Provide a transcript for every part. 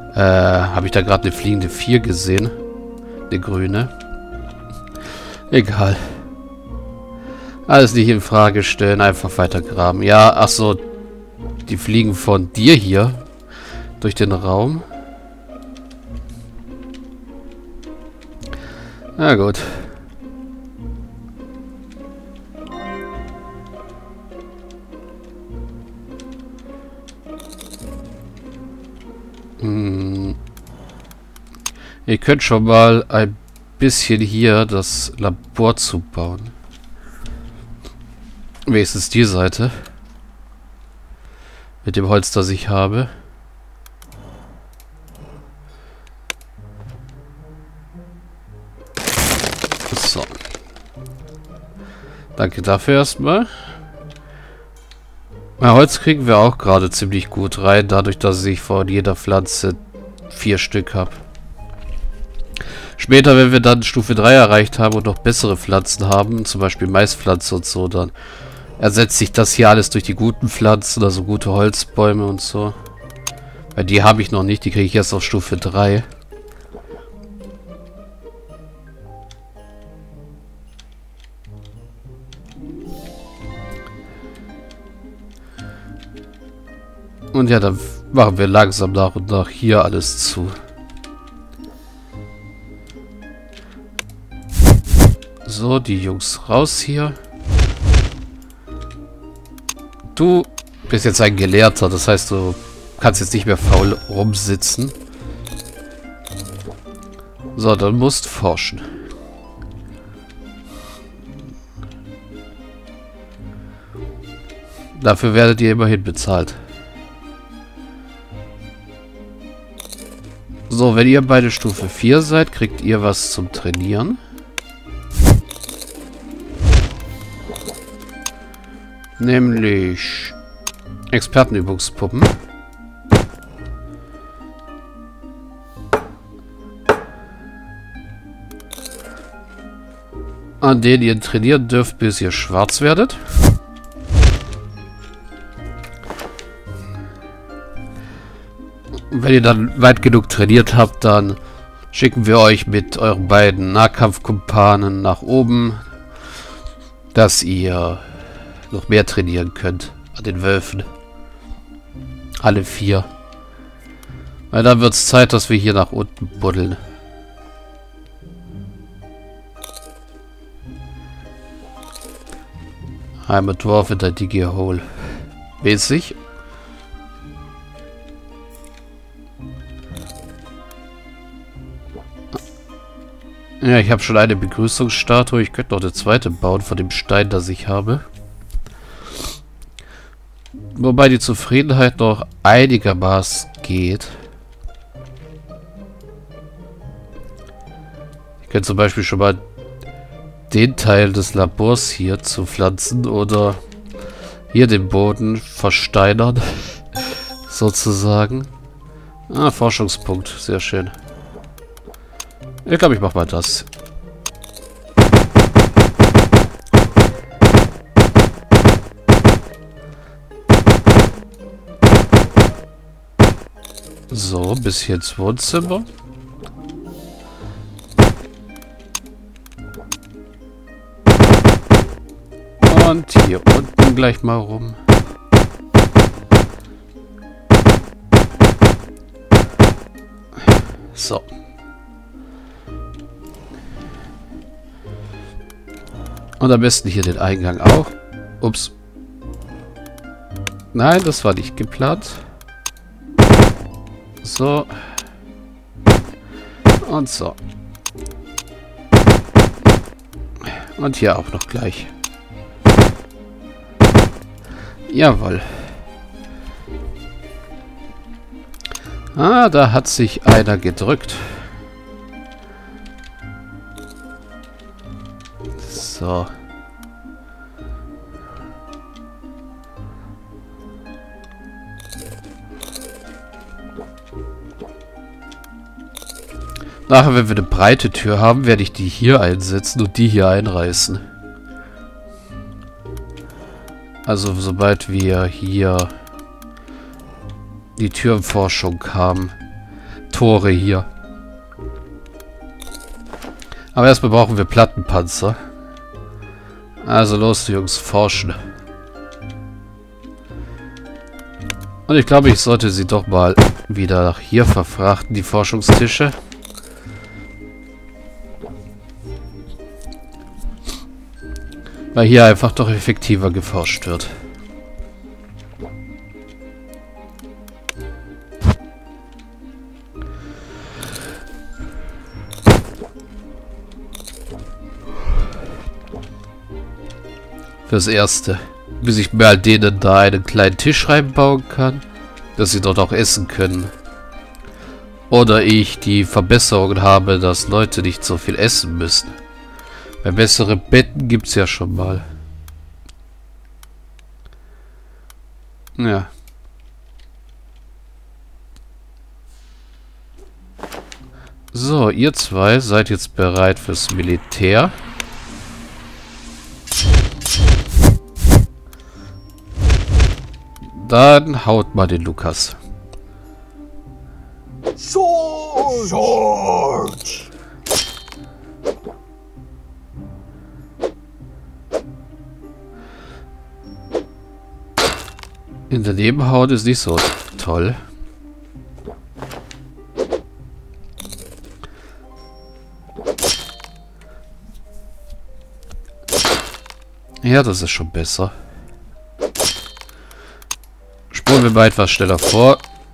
Habe ich da gerade eine fliegende 4 gesehen? Eine grüne. Egal. Alles nicht in Frage stellen, einfach weiter graben. Ja, ach so. Die fliegen von dir hier durch den Raum. Na gut. Ihr könnt schon mal ein bisschen hier das Labor zubauen. Wenigstens die Seite. Mit dem Holz, das ich habe. So. Danke dafür erstmal. Ja, Holz kriegen wir auch gerade ziemlich gut rein, dadurch, dass ich von jeder Pflanze 4 Stück habe. Später, wenn wir dann Stufe 3 erreicht haben und noch bessere Pflanzen haben, zum Beispiel Maispflanze und so, dann ersetzt sich das hier alles durch die guten Pflanzen, also gute Holzbäume und so. Weil die habe ich noch nicht, die kriege ich erst auf Stufe 3. Und ja, dann machen wir langsam nach und nach hier alles zu. So, die Jungs raus hier. Du bist jetzt ein Gelehrter, das heißt, du kannst jetzt nicht mehr faul rumsitzen. So, dann musst forschen. Dafür werdet ihr immerhin bezahlt. So, wenn ihr beide Stufe 4 seid, kriegt ihr was zum Trainieren. Nämlich Expertenübungspuppen. An denen ihr trainieren dürft, bis ihr schwarz werdet. Und wenn ihr dann weit genug trainiert habt, dann schicken wir euch mit euren beiden Nahkampfkumpanen nach oben, dass ihr noch mehr trainieren könnt an den Wölfen. Alle 4. Weil dann wird es Zeit, dass wir hier nach unten buddeln. I'm a dwarf in a diggy hole. Mäßig. Ja, ich habe schon eine Begrüßungsstatue. Ich könnte noch eine zweite bauen von dem Stein, das ich habe. Wobei die Zufriedenheit noch einigermaßen geht. Ich könnte zum Beispiel schon mal den Teil des Labors hier zu pflanzen oder hier den Boden versteinern. Sozusagen. Ah, Forschungspunkt. Sehr schön. Ich glaube, ich mache mal das. So, bis hier ins Wohnzimmer. Und hier unten gleich mal rum. So. Und am besten hier den Eingang auch. Ups. Nein, das war nicht geplant. So. Und so. Und hier auch noch gleich. Jawohl. Ah, da hat sich einer gedrückt. So. Nachher, wenn wir eine breite Tür haben, werde ich die hier einsetzen und die hier einreißen. Also sobald wir hier die Türenforschung haben. Tore hier. Aber erstmal brauchen wir Plattenpanzer. Also los, Jungs, forschen. Und ich glaube, ich sollte sie doch mal wieder nach hier verfrachten, die Forschungstische. Weil hier einfach doch effektiver geforscht wird. Fürs Erste. Bis ich mir halt denen da einen kleinen Tisch reinbauen kann, dass sie dort auch essen können. Oder ich die Verbesserung habe, dass Leute nicht so viel essen müssen. Weil bessere Betten gibt es ja schon mal. Ja. So, ihr zwei seid jetzt bereit fürs Militär. Dann haut mal den Lukas. Sword! In daneben hauen ist nicht so toll. Ja, das ist schon besser. Spulen wir mal etwas schneller vor.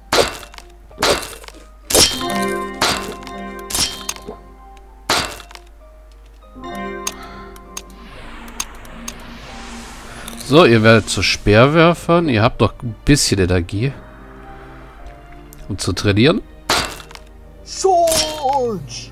So, ihr werdet zu Speerwerfern. Ihr habt doch ein bisschen Energie. Um zu trainieren. Sword!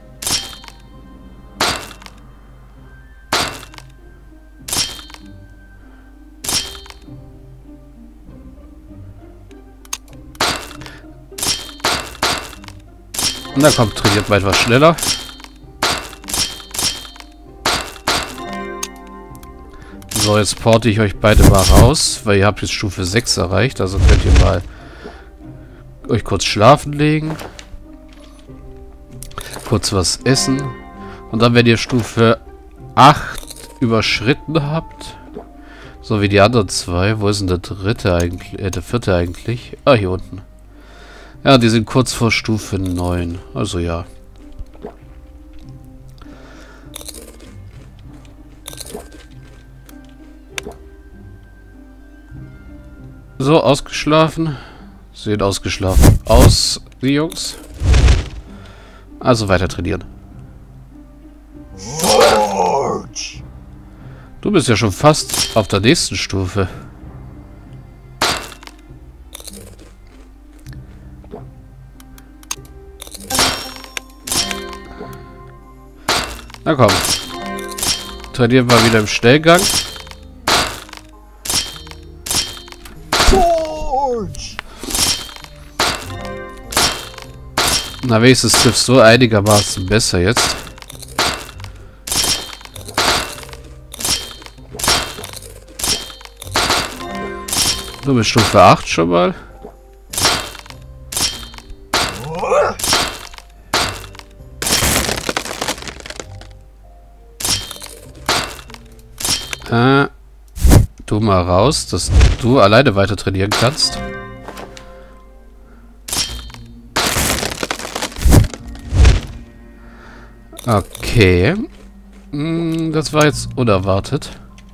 Na komm, trainiert mal etwas schneller. So, jetzt porte ich euch beide mal raus, weil ihr habt jetzt Stufe 6 erreicht. Also könnt ihr mal euch kurz schlafen legen. Kurz was essen. Und dann, wenn ihr Stufe 8 überschritten habt, so wie die anderen zwei, wo ist denn der dritte eigentlich, der vierte eigentlich? Ah, hier unten. Ja, die sind kurz vor Stufe 9. Also ja. So, ausgeschlafen. Sehen ausgeschlafen aus, die Jungs. Also weiter trainieren. Sword! Du bist ja schon fast auf der nächsten Stufe. Na komm. Trainieren wir wieder im Schnellgang. Na, wenigstens triffst du einigermaßen besser jetzt. Du bist Stufe 8 schon mal. Du mal raus, dass du alleine weiter trainieren kannst. Okay. Das war jetzt unerwartet.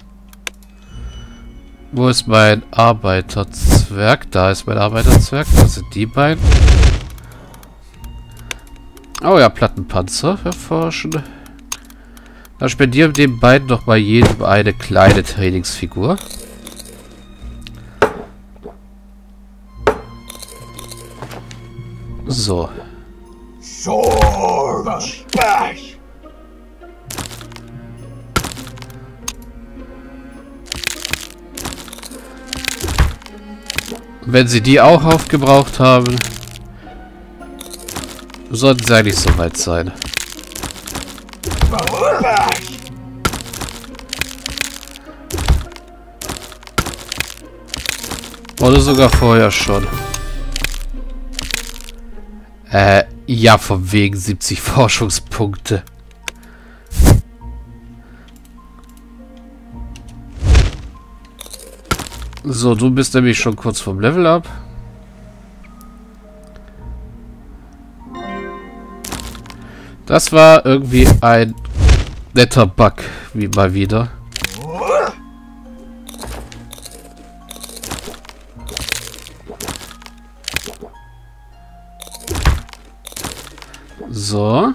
Wo ist mein Arbeiterzwerg? Da ist mein Arbeiterzwerg. Da sind die beiden. Oh ja, Plattenpanzer erforschen. Dann spendieren wir den beiden doch bei jedem eine kleine Trainingsfigur. So. Sword! Bash! Wenn sie die auch aufgebraucht haben, sollten sie eigentlich soweit sein. Bash! Oder sogar vorher schon. Ja, von wegen 70 Forschungspunkte. So, du bist nämlich schon kurz vom Level up. Das war irgendwie ein netter Bug, wie mal wieder. So.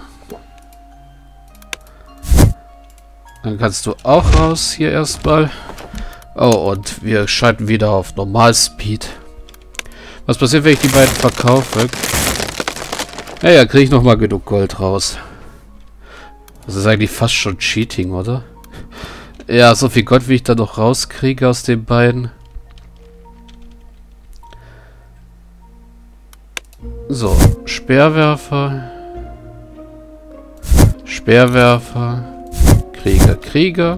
Dann kannst du auch raus hier erstmal. Oh, und wir schalten wieder auf Normalspeed. Was passiert, wenn ich die beiden verkaufe? Naja, kriege ich nochmal genug Gold raus. Das ist eigentlich fast schon Cheating, oder? Ja, so viel Gold, wie ich da noch rauskriege aus den beiden. So, Speerwerfer. Speerwerfer. Krieger, Krieger.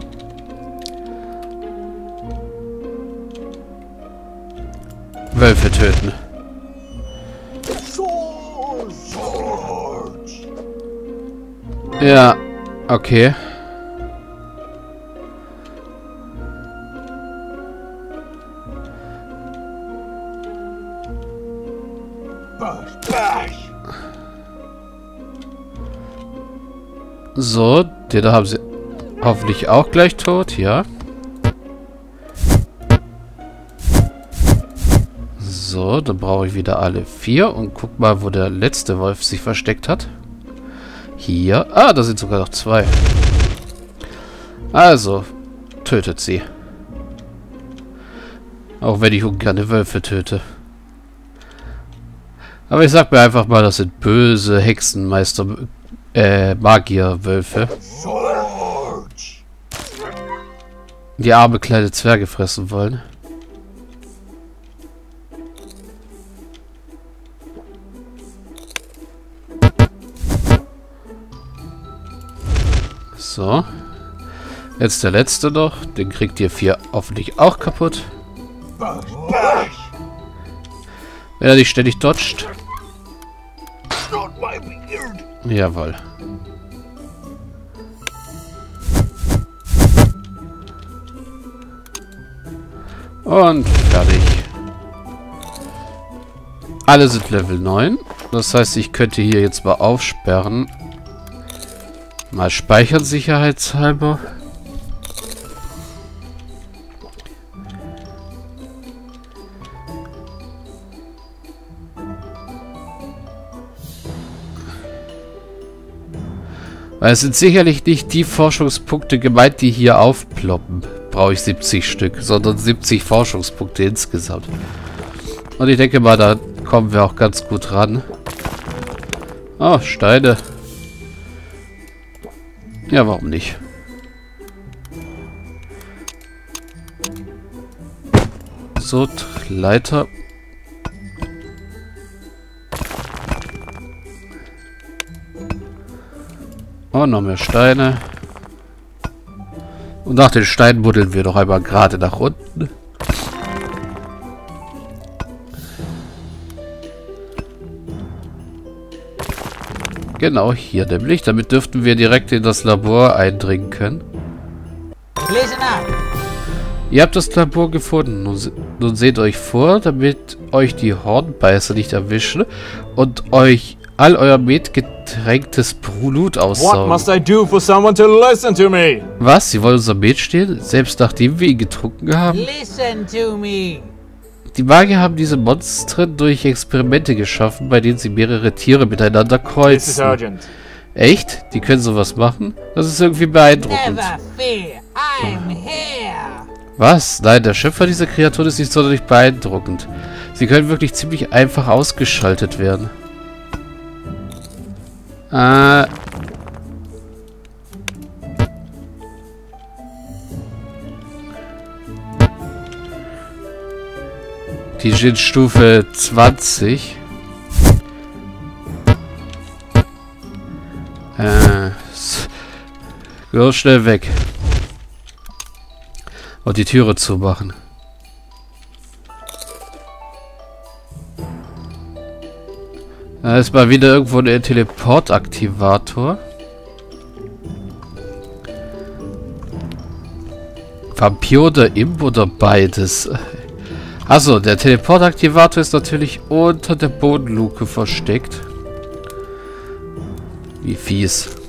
Wölfe töten. Ja, okay. So, den da haben sie hoffentlich auch gleich tot, ja. So, dann brauche ich wieder alle 4 und guck mal, wo der letzte Wolf sich versteckt hat. Hier. Ah, da sind sogar noch 2. Also, tötet sie. Auch wenn ich ungerne Wölfe töte. Aber ich sag mir einfach mal, das sind böse Hexenmeister, Magierwölfe. Die arme kleine Zwerge fressen wollen. So. Jetzt der letzte noch. Den kriegt ihr 4 hoffentlich auch kaputt. Wenn er nicht ständig dodgt. Jawohl. Und fertig. Alle sind Level 9. Das heißt, ich könnte hier jetzt mal aufsperren. Mal speichern, sicherheitshalber. Weil es sind sicherlich nicht die Forschungspunkte gemeint, die hier aufploppen. Brauche ich 70 Stück, sondern 70 Forschungspunkte insgesamt. Und ich denke mal, da kommen wir auch ganz gut ran. Oh, Steine. Ja, warum nicht? So, Leiter. Oh, noch mehr Steine. Und nach den Steinen buddeln wir doch einmal gerade nach unten. Genau, hier nämlich. Damit dürften wir direkt in das Labor eindringen können. Ihr habt das Labor gefunden. Nun seht euch vor, damit euch die Hornbeißer nicht erwischen und euch all euer metgetränktes Blut aussaugen. What must I do for someone to listen to me? Was? Sie wollen unser Met stehlen? Selbst nachdem wir ihn getrunken haben? Listen to me. Die Magier haben diese Monster durch Experimente geschaffen, bei denen sie mehrere Tiere miteinander This is kreuzen. urgent. Echt? Die können sowas machen? Das ist irgendwie beeindruckend. Never fear, I'm here. Was? Nein, der Schöpfer dieser Kreatur ist nicht sonderlich beeindruckend. Sie können wirklich ziemlich einfach ausgeschaltet werden. Die sind Stufe 20. So schnell weg. Und die Türe zumachen. Da ist mal wieder irgendwo ein Teleportaktivator. Vampir oder Imp oder beides? Achso, der Teleportaktivator ist natürlich unter der Bodenluke versteckt. Wie fies.